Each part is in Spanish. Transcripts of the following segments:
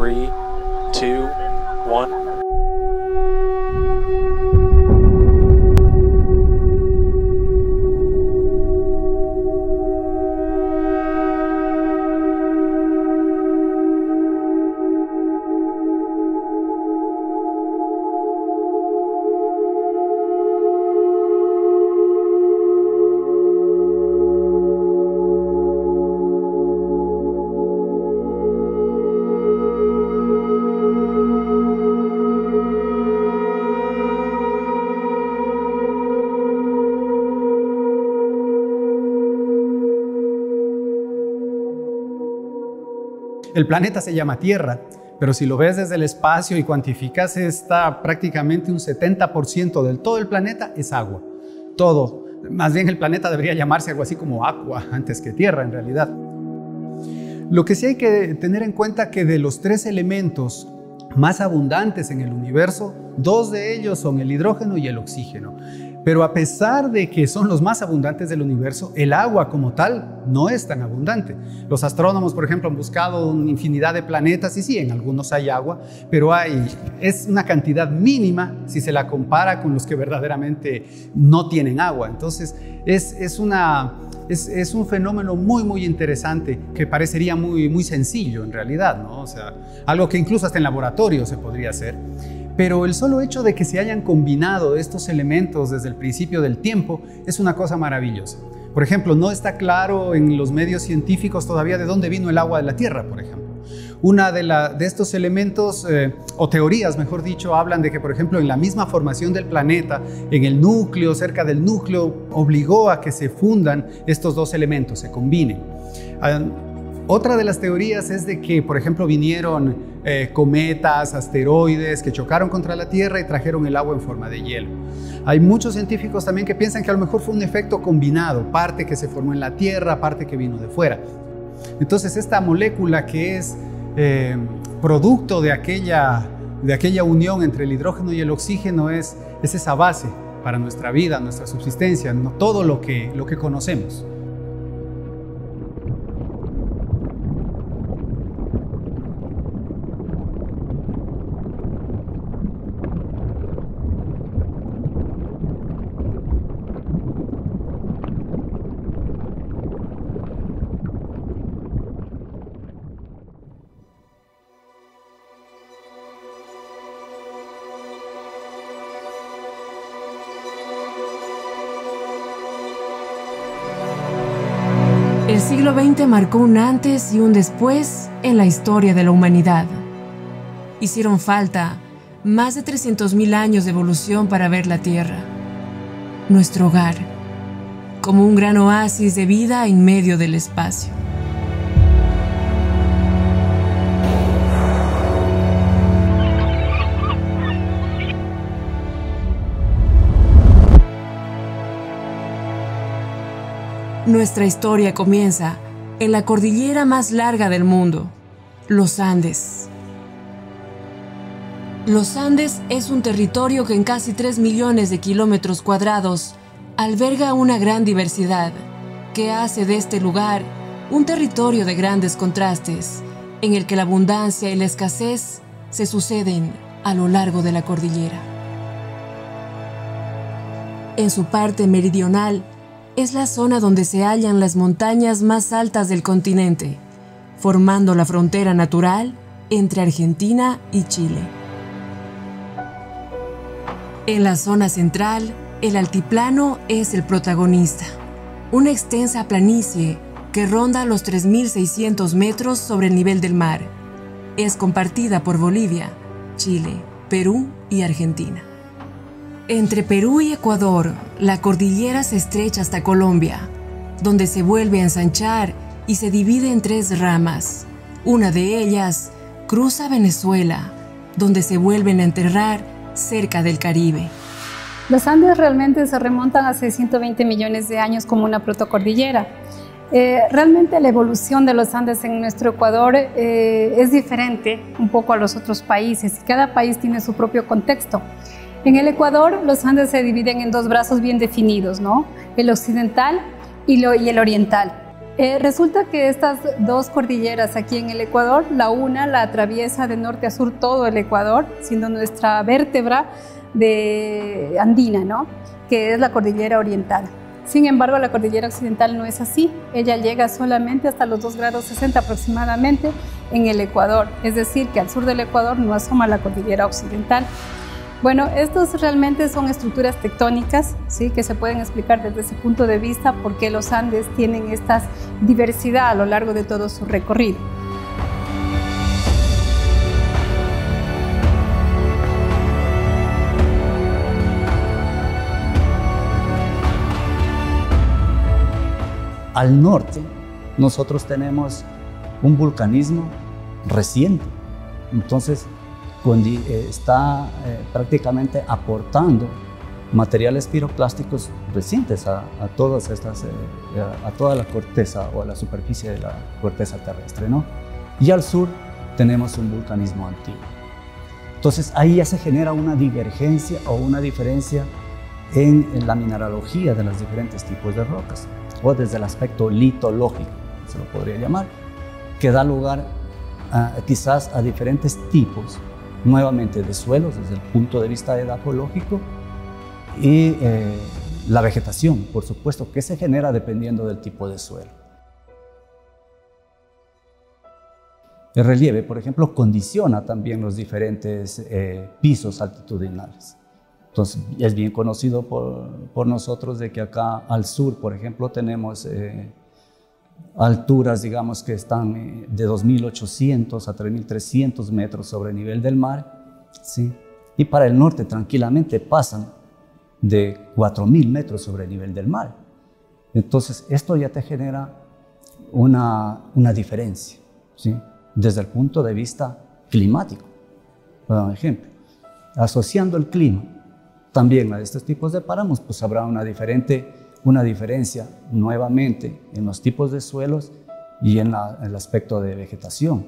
3, 2, 1. El planeta se llama Tierra, pero si lo ves desde el espacio y cuantificas, está prácticamente un 70% del todo el planeta es agua. Todo. Más bien el planeta debería llamarse algo así como agua antes que tierra en realidad. Lo que sí hay que tener en cuenta que de los 3 elementos más abundantes en el universo, 2 de ellos son el hidrógeno y el oxígeno. Pero a pesar de que son los más abundantes del universo, el agua como tal no es tan abundante. Los astrónomos, por ejemplo, han buscado una infinidad de planetas y sí, en algunos hay agua, pero es una cantidad mínima si se la compara con los que verdaderamente no tienen agua. Entonces, es un fenómeno muy interesante que parecería muy sencillo en realidad, ¿no? O sea, algo que incluso hasta en laboratorio se podría hacer. Pero el solo hecho de que se hayan combinado estos elementos desde el principio del tiempo es una cosa maravillosa. Por ejemplo, no está claro en los medios científicos todavía de dónde vino el agua de la Tierra, por ejemplo. Una de estos elementos, o teorías mejor dicho, hablan de que, por ejemplo, en la misma formación del planeta, en el núcleo, cerca del núcleo, obligó a que se fundan estos 2 elementos, se combinen. Otra de las teorías es de que, por ejemplo, vinieron cometas, asteroides que chocaron contra la Tierra y trajeron el agua en forma de hielo. Hay muchos científicos también que piensan que a lo mejor fue un efecto combinado, parte que se formó en la Tierra, parte que vino de fuera. Entonces, esta molécula que es producto de aquella unión entre el hidrógeno y el oxígeno es esa base para nuestra vida, nuestra subsistencia, no todo lo que conocemos. El siglo XX marcó un antes y un después en la historia de la humanidad. Hicieron falta más de 300.000 años de evolución para ver la Tierra, nuestro hogar, como un gran oasis de vida en medio del espacio. Nuestra historia comienza en la cordillera más larga del mundo, los Andes. Los Andes es un territorio que en casi 3 millones de kilómetros cuadrados alberga una gran diversidad que hace de este lugar un territorio de grandes contrastes en el que la abundancia y la escasez se suceden a lo largo de la cordillera. En su parte meridional es la zona donde se hallan las montañas más altas del continente, formando la frontera natural entre Argentina y Chile. En la zona central, el altiplano es el protagonista, una extensa planicie que ronda los 3.600 metros sobre el nivel del mar. Es compartida por Bolivia, Chile, Perú y Argentina. Entre Perú y Ecuador, la cordillera se estrecha hasta Colombia, donde se vuelve a ensanchar y se divide en 3 ramas. Una de ellas cruza Venezuela, donde se vuelven a enterrar cerca del Caribe. Los Andes realmente se remontan hace 120 millones de años como una protocordillera. Realmente la evolución de los Andes en nuestro Ecuador es diferente un poco a los otros países y cada país tiene su propio contexto. En el Ecuador, los Andes se dividen en 2 brazos bien definidos, ¿no? El occidental y el oriental. Resulta que estas dos cordilleras aquí en el Ecuador, la una la atraviesa de norte a sur todo el Ecuador, siendo nuestra vértebra andina, ¿no? Que es la cordillera oriental. Sin embargo, la cordillera occidental no es así. Ella llega solamente hasta los 2 grados 60 aproximadamente en el Ecuador. Es decir, que al sur del Ecuador no asoma la cordillera occidental. Bueno, estos realmente son estructuras tectónicas, ¿sí? Que se pueden explicar desde ese punto de vista por qué los Andes tienen esta diversidad a lo largo de todo su recorrido. Al norte, nosotros tenemos un vulcanismo reciente, entonces está prácticamente aportando materiales piroclásticos recientes a todas estas, a toda la corteza o a la superficie de la corteza terrestre, ¿no? Y al sur tenemos un vulcanismo antiguo. Entonces ahí ya se genera una divergencia o una diferencia en la mineralogía de los diferentes tipos de rocas, o desde el aspecto litológico, se lo podría llamar, que da lugar quizás a diferentes tipos, nuevamente de suelos desde el punto de vista edafológico, y la vegetación, por supuesto, que se genera dependiendo del tipo de suelo. El relieve, por ejemplo, condiciona también los diferentes pisos altitudinales. Entonces, es bien conocido por nosotros de que acá al sur, por ejemplo, tenemos alturas, digamos, que están de 2.800 a 3.300 metros sobre el nivel del mar, ¿sí? Y para el norte tranquilamente pasan de 4.000 metros sobre el nivel del mar. Entonces, esto ya te genera una diferencia, ¿sí? Desde el punto de vista climático. Por ejemplo, asociando el clima también a estos tipos de páramos, pues habrá una diferencia nuevamente en los tipos de suelos y en el aspecto de vegetación.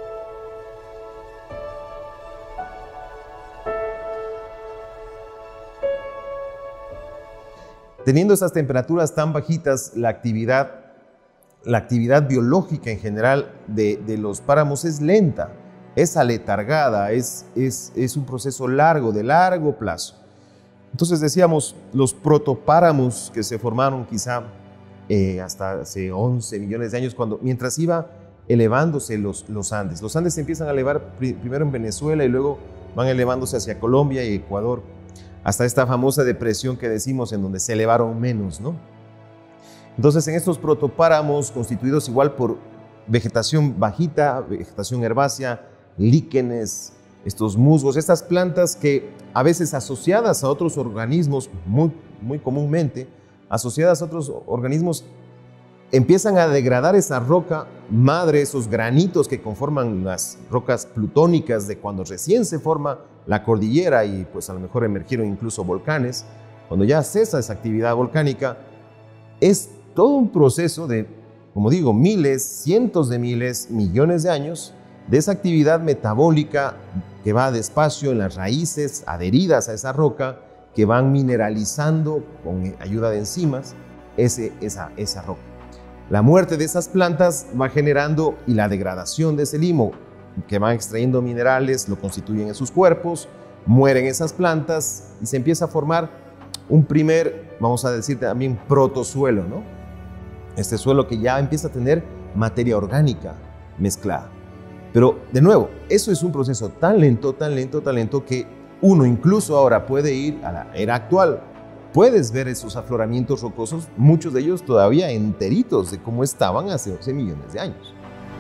Teniendo esas temperaturas tan bajitas, la actividad biológica en general de los páramos es lenta, es aletargada, es un proceso largo, de largo plazo. Entonces decíamos, los protopáramos que se formaron quizá hasta hace 11 millones de años, mientras iba elevándose los Andes. Los Andes se empiezan a elevar primero en Venezuela y luego van elevándose hacia Colombia y Ecuador, hasta esta famosa depresión que decimos en donde se elevaron menos, ¿no? Entonces en estos protopáramos constituidos igual por vegetación bajita, vegetación herbácea, líquenes, estos musgos, estas plantas que a veces asociadas a otros organismos, muy comúnmente, asociadas a otros organismos, empiezan a degradar esa roca madre, esos granitos que conforman las rocas plutónicas de cuando recién se forma la cordillera y pues a lo mejor emergieron incluso volcanes. Cuando ya cesa esa actividad volcánica, es todo un proceso de, como digo, miles, cientos de miles, millones de años de esa actividad metabólica que va despacio en las raíces adheridas a esa roca, que van mineralizando con ayuda de enzimas esa roca. La muerte de esas plantas va generando, y la degradación de ese limo, que van extrayendo minerales, lo constituyen en sus cuerpos, mueren esas plantas y se empieza a formar un primer, vamos a decir también, protosuelo, ¿no? Este suelo que ya empieza a tener materia orgánica mezclada. Pero, de nuevo, eso es un proceso tan lento, que uno incluso ahora puede ir a la era actual. Puedes ver esos afloramientos rocosos, muchos de ellos todavía enteritos de cómo estaban hace 11 millones de años.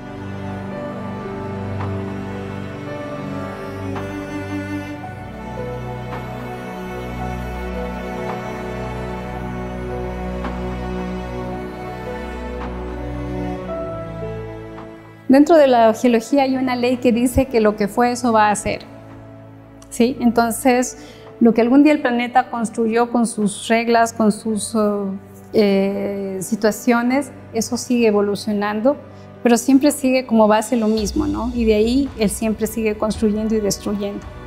Dentro de la geología hay una ley que dice que lo que fue, eso va a ser, ¿sí? Entonces, lo que algún día el planeta construyó con sus reglas, con sus situaciones, eso sigue evolucionando, pero siempre sigue como base lo mismo, ¿no? Y de ahí él siempre sigue construyendo y destruyendo.